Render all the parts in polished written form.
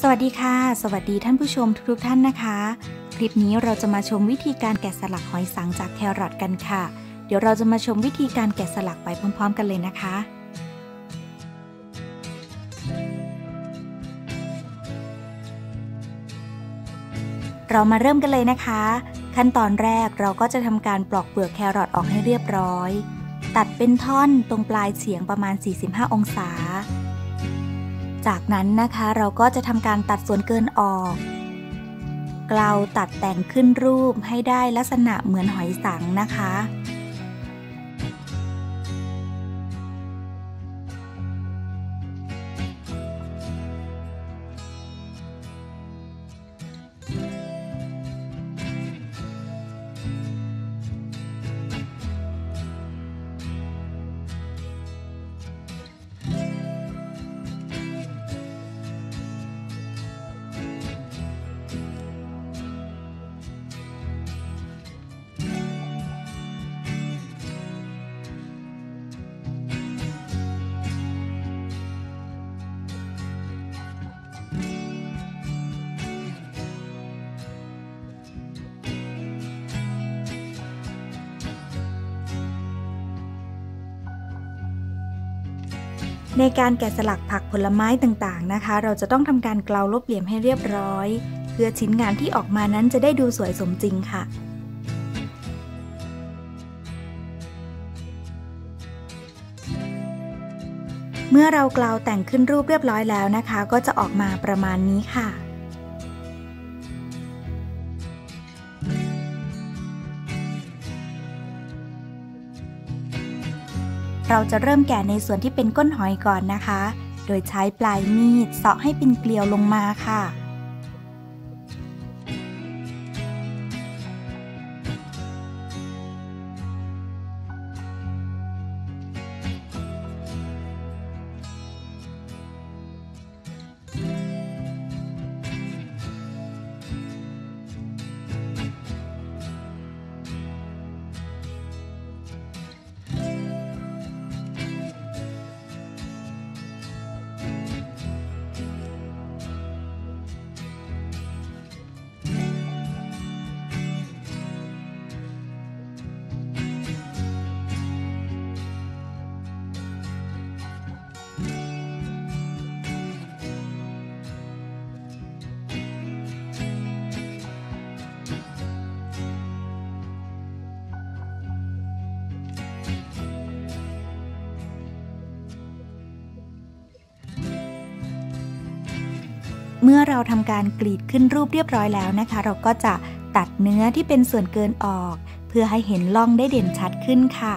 สวัสดีค่ะสวัสดีท่านผู้ชมทุกท่านนะคะคลิปนี้เราจะมาชมวิธีการแกะสลักหอยสังจากแครอทกันค่ะเดี๋ยวเราจะมาชมวิธีการแกะสลักไปพร้อมๆกันเลยนะคะเรามาเริ่มกันเลยนะคะขั้นตอนแรกเราก็จะทำการปลอกเปลือกแครอทออกให้เรียบร้อยตัดเป็นท่อนตรงปลายเฉียงประมาณ45องศาจากนั้นนะคะเราก็จะทำการตัดส่วนเกินออกเกลาตัดแต่งขึ้นรูปให้ได้ลักษณะเหมือนหอยสังนะคะในการแกะสลักผักผลไม้ต่างๆนะคะเราจะต้องทำการเกลาลบเหลี่ยมให้เรียบร้อยเพื่อชิ้นงานที่ออกมานั้นจะได้ดูสวยสมจริงค่ะเมื่อเราเกลาแต่งขึ้นรูปเรียบร้อยแล้วนะคะก็จะออกมาประมาณนี้ค่ะเราจะเริ่มแกะในส่วนที่เป็นก้นหอยก่อนนะคะโดยใช้ปลายมีดเสาะให้เป็นเกลียวลงมาค่ะเมื่อเราทำการกรีดขึ้นรูปเรียบร้อยแล้วนะคะเราก็จะตัดเนื้อที่เป็นส่วนเกินออกเพื่อให้เห็นร่องได้เด่นชัดขึ้นค่ะ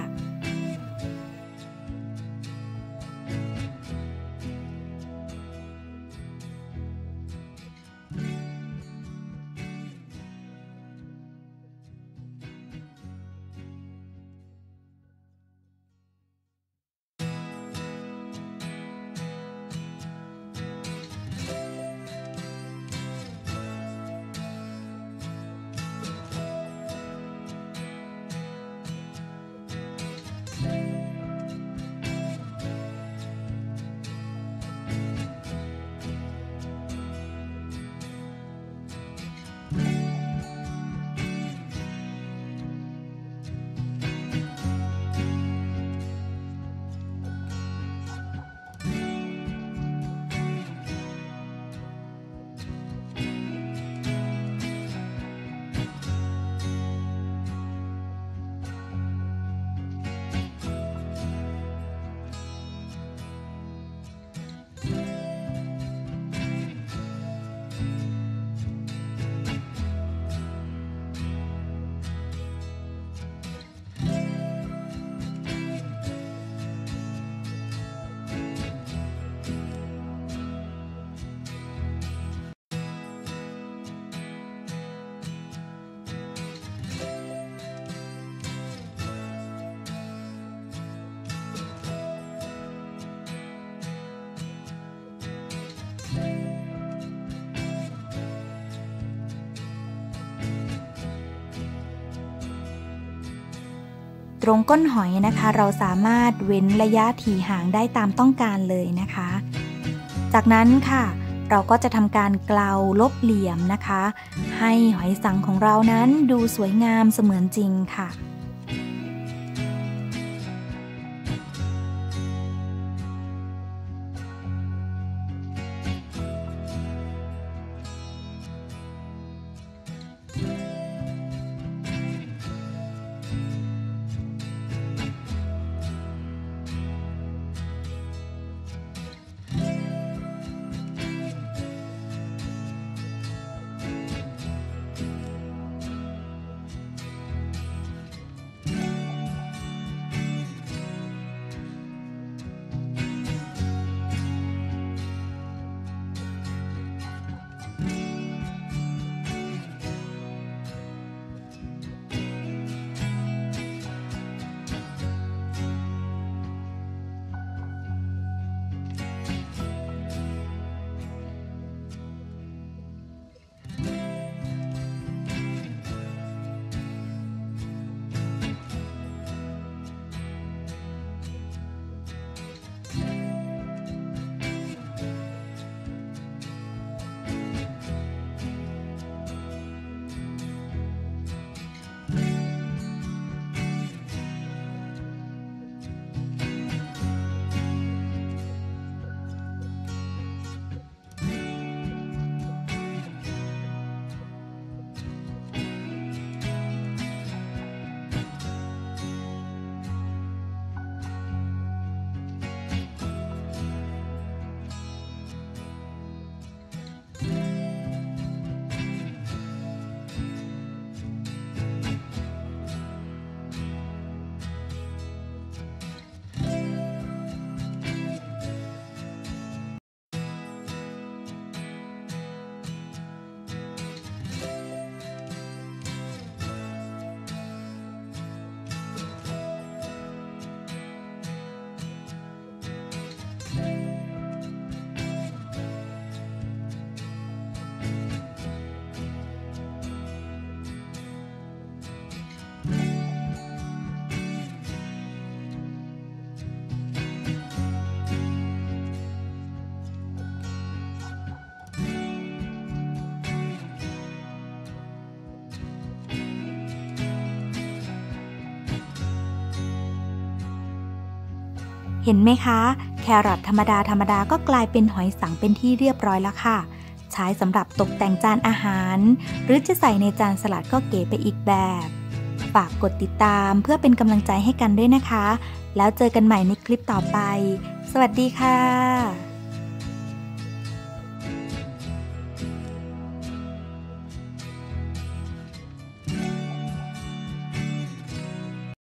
ตรงก้นหอยนะคะเราสามารถเว้นระยะถี่ห่างได้ตามต้องการเลยนะคะจากนั้นค่ะเราก็จะทำการเกลาลบเหลี่ยมนะคะให้หอยสังของเรานั้นดูสวยงามเสมือนจริงค่ะเห็นไหมคะแครอทธรรมดาก็กลายเป็นหอยสังเป็นที่เรียบร้อยแล้วค่ะใช้สำหรับตกแต่งจานอาหารหรือจะใส่ในจานสลัดก็เก๋ไปอีกแบบฝากกดติดตามเพื่อเป็นกำลังใจให้กันด้วยนะคะแล้วเจอกันใหม่ในคลิปต่อไปสวัสดีค่ะ